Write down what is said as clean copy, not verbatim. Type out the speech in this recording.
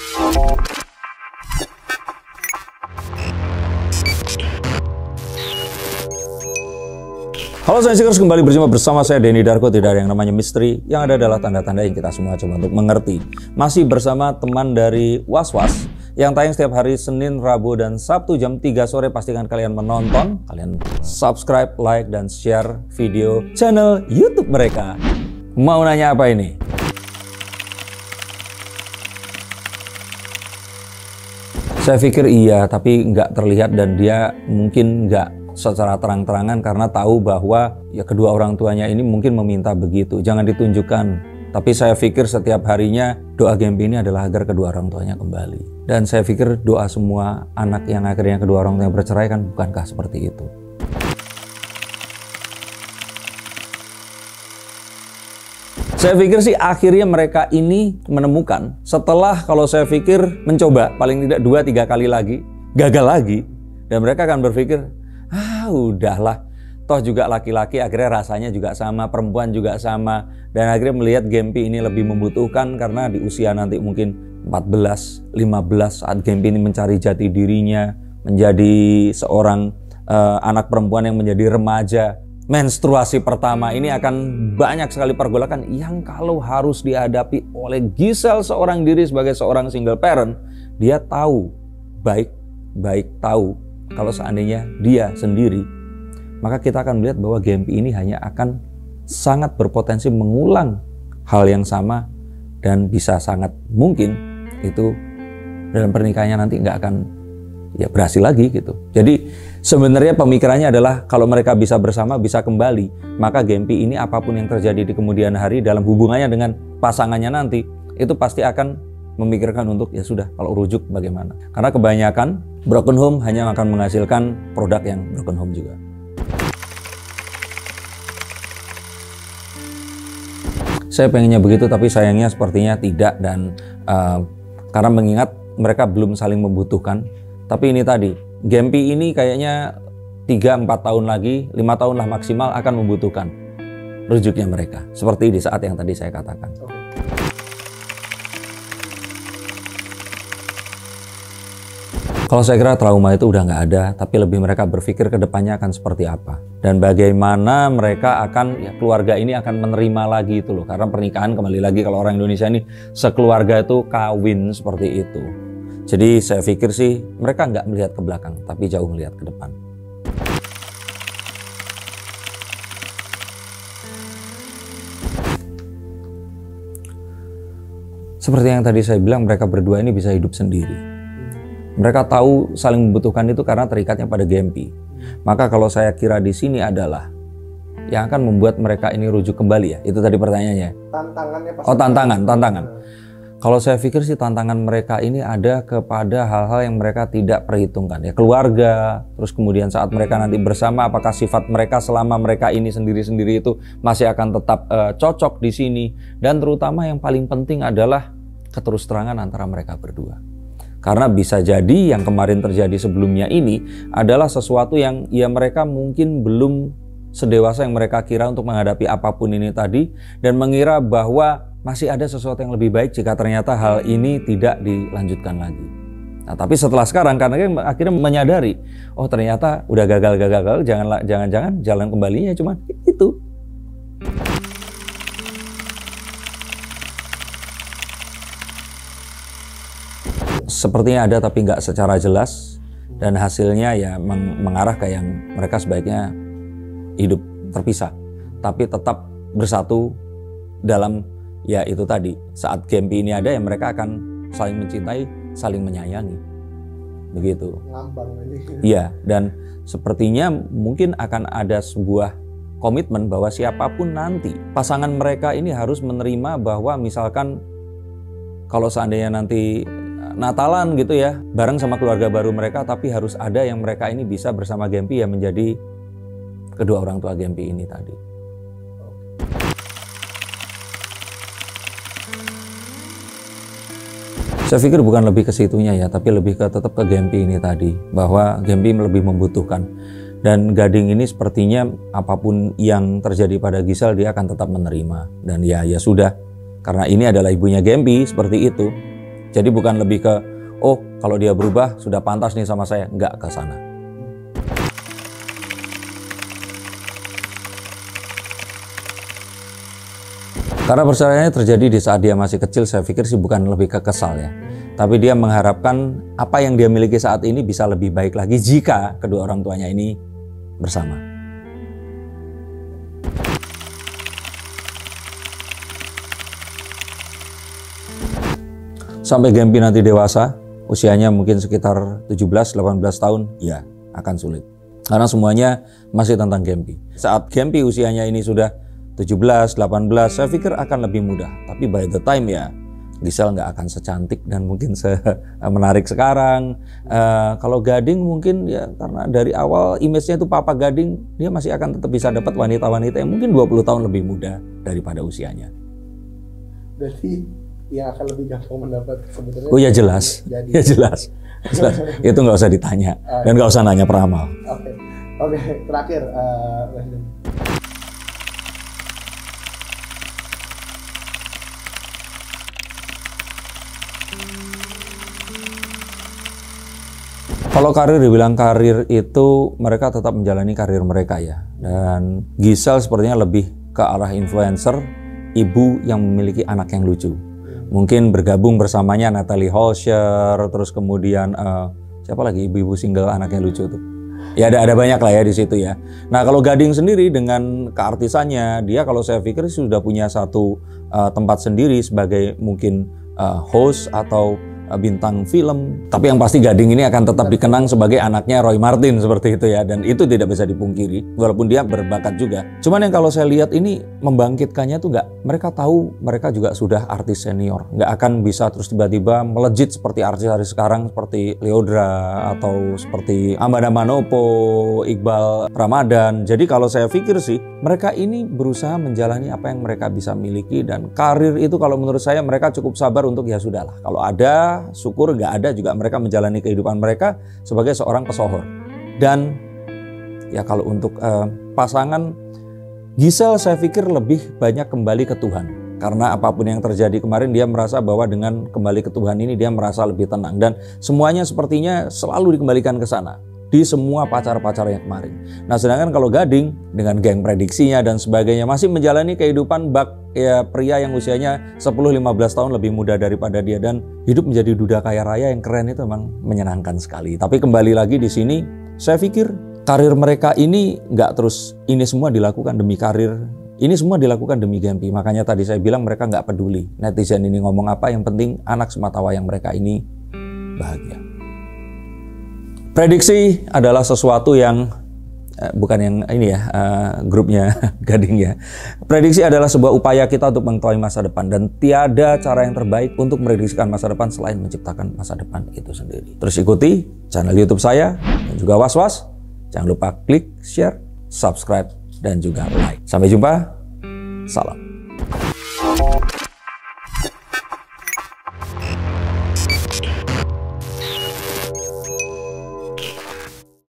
Halo Science-Seekers, kembali berjumpa bersama saya Denny Darko. Tidak ada yang namanya misteri, yang ada adalah tanda-tanda yang kita semua coba untuk mengerti. Masih bersama teman dari Was-Was yang tayang setiap hari Senin, Rabu, dan Sabtu jam 3 sore. Pastikan kalian menonton, kalian subscribe, like, dan share video channel YouTube mereka. Mau nanya apa ini? Saya pikir iya, tapi nggak terlihat dan dia mungkin nggak secara terang-terangan karena tahu bahwa ya kedua orang tuanya ini mungkin meminta begitu. Jangan ditunjukkan. Tapi saya pikir setiap harinya doa Gempi ini adalah agar kedua orang tuanya kembali. Dan saya pikir doa semua anak yang akhirnya kedua orang tuanya bercerai kan bukankah seperti itu. Saya pikir sih akhirnya mereka ini menemukan setelah kalau saya pikir mencoba paling tidak 2-3 kali lagi, gagal lagi. Dan mereka akan berpikir, udahlah, toh juga laki-laki akhirnya rasanya juga sama, perempuan juga sama, dan akhirnya melihat Gempi ini lebih membutuhkan karena di usia nanti mungkin 14, 15 saat Gempi ini mencari jati dirinya, menjadi seorang anak perempuan yang menjadi remaja. Menstruasi pertama ini akan banyak sekali pergolakan yang kalau harus dihadapi oleh Giselle seorang diri sebagai seorang single parent, dia tahu, baik tahu kalau seandainya dia sendiri, maka kita akan melihat bahwa Gempi ini hanya akan sangat berpotensi mengulang hal yang sama dan bisa sangat mungkin itu dalam pernikahannya nanti nggak akan ya berhasil lagi gitu. Jadi sebenarnya pemikirannya adalah kalau mereka bisa bersama, bisa kembali, maka Gempi ini apapun yang terjadi di kemudian hari dalam hubungannya dengan pasangannya nanti, itu pasti akan memikirkan untuk ya sudah kalau rujuk bagaimana. Karena kebanyakan broken home hanya akan menghasilkan produk yang broken home juga. Saya pengennya begitu tapi sayangnya sepertinya tidak, dan karena mengingat mereka belum saling membutuhkan. Tapi ini tadi, Gempi ini kayaknya 3-4 tahun lagi, 5 tahun lah maksimal akan membutuhkan rujuknya mereka. Seperti di saat yang tadi saya katakan. Kalau saya kira trauma itu udah nggak ada, tapi lebih mereka berpikir ke depannya akan seperti apa. Dan bagaimana mereka akan, ya keluarga ini akan menerima lagi itu loh. Karena pernikahan kembali lagi kalau orang Indonesia ini sekeluarga itu kawin seperti itu. Jadi saya pikir sih mereka nggak melihat ke belakang, tapi jauh melihat ke depan. Seperti yang tadi saya bilang, mereka berdua ini bisa hidup sendiri. Mereka tahu saling membutuhkan itu karena terikatnya pada Gempi. Maka kalau saya kira di sini adalah yang akan membuat mereka ini rujuk kembali ya. Itu tadi pertanyaannya. Tantangannya pasti. Oh, tantangan. Kalau saya pikir sih tantangan mereka ini ada kepada hal-hal yang mereka tidak perhitungkan ya, keluarga, terus kemudian saat mereka nanti bersama apakah sifat mereka selama mereka ini sendiri-sendiri itu masih akan tetap cocok di sini, dan terutama yang paling penting adalah keterus-terangan antara mereka berdua. Karena bisa jadi yang kemarin terjadi sebelumnya ini adalah sesuatu yang ya mereka mungkin belum sedewasa yang mereka kira untuk menghadapi apapun ini tadi, dan mengira bahwa masih ada sesuatu yang lebih baik jika ternyata hal ini tidak dilanjutkan lagi. Nah, tapi setelah sekarang karena akhirnya menyadari, oh ternyata udah gagal, jangan-jangan jalan kembalinya cuma itu. Sepertinya ada tapi nggak secara jelas, dan hasilnya ya mengarah ke yang mereka sebaiknya hidup terpisah, tapi tetap bersatu dalam ya itu tadi, saat Gempi ini ada ya mereka akan saling mencintai, saling menyayangi. Begitu. Ngambang ini. Iya, dan sepertinya mungkin akan ada sebuah komitmen bahwa siapapun nanti pasangan mereka ini harus menerima bahwa misalkan kalau seandainya nanti Natalan gitu ya, bareng sama keluarga baru mereka, tapi harus ada yang mereka ini bisa bersama Gempi ya menjadi kedua orang tua Gempi ini tadi. Saya pikir bukan lebih ke situnya ya, tapi lebih ke tetap ke Gempi ini tadi, bahwa Gempi lebih membutuhkan. Dan Gading ini sepertinya apapun yang terjadi pada Giselle dia akan tetap menerima. Dan ya sudah, karena ini adalah ibunya Gempi seperti itu. Jadi bukan lebih ke, oh kalau dia berubah sudah pantas nih sama saya, nggak ke sana. Karena perceraiannya terjadi di saat dia masih kecil, saya pikir sih bukan lebih ke kesal ya. Tapi dia mengharapkan apa yang dia miliki saat ini bisa lebih baik lagi jika kedua orang tuanya ini bersama. Sampai Gempi nanti dewasa, usianya mungkin sekitar 17-18 tahun, ya akan sulit. Karena semuanya masih tentang Gempi. Saat Gempi usianya ini sudah 17-18, saya pikir akan lebih mudah. Tapi by the time ya, Giselle nggak akan secantik dan mungkin menarik sekarang. Kalau Gading mungkin ya karena dari awal image-nya itu Papa Gading, dia masih akan tetap bisa dapat wanita-wanita yang mungkin 20 tahun lebih muda daripada usianya. Berarti yang akan lebih gampang mendapat sebetulnya. Oh ya jelas, ya jelas. Itu nggak usah ditanya dan nggak usah nanya peramal. Oke, terakhir. Kalau karir, dibilang karir itu mereka tetap menjalani karir mereka ya. Dan Giselle sepertinya lebih ke arah influencer, ibu yang memiliki anak yang lucu. Mungkin bergabung bersamanya Natalie Holscher, terus kemudian siapa lagi ibu-ibu single anaknya lucu tuh. Ya ada banyak lah ya di situ ya. Nah kalau Gading sendiri dengan keartisannya, dia kalau saya pikir sudah punya satu tempat sendiri sebagai mungkin host atau bintang film. Tapi yang pasti Gading ini akan tetap dikenang sebagai anaknya Roy Martin seperti itu ya. Dan itu tidak bisa dipungkiri walaupun dia berbakat juga. Cuman yang kalau saya lihat ini membangkitkannya tuh nggak. Mereka tahu mereka juga sudah artis senior. Nggak akan bisa terus tiba-tiba melejit seperti artis-artis sekarang seperti Leodra atau seperti Amanda Manopo, Iqbal Ramadan. Jadi kalau saya pikir sih mereka ini berusaha menjalani apa yang mereka bisa miliki. Dan karir itu kalau menurut saya mereka cukup sabar untuk ya sudahlah. Kalau ada syukur, nggak ada juga mereka menjalani kehidupan mereka sebagai seorang pesohor. Dan ya kalau untuk pasangan Giselle saya pikir lebih banyak kembali ke Tuhan. Karena apapun yang terjadi kemarin dia merasa bahwa dengan kembali ke Tuhan ini dia merasa lebih tenang. Dan semuanya sepertinya selalu dikembalikan ke sana. Di semua pacar-pacarnya kemarin. Nah sedangkan kalau Gading dengan geng prediksinya dan sebagainya masih menjalani kehidupan pria yang usianya 10-15 tahun lebih muda daripada dia dan hidup menjadi duda kaya raya yang keren itu memang menyenangkan sekali. Tapi kembali lagi di sini saya pikir karir mereka ini nggak terus ini semua dilakukan demi karir. Ini semua dilakukan demi Gempi. Makanya tadi saya bilang mereka nggak peduli netizen ini ngomong apa, yang penting anak sematawayang mereka ini bahagia. Prediksi adalah sesuatu yang bukan yang ini ya, grupnya Gading ya. Prediksi adalah sebuah upaya kita untuk mengetahui masa depan dan tiada cara yang terbaik untuk merediksikan masa depan selain menciptakan masa depan itu sendiri. Terus ikuti channel YouTube saya dan juga Was-Was. Jangan lupa klik, share, subscribe dan juga like. Sampai jumpa. Salam.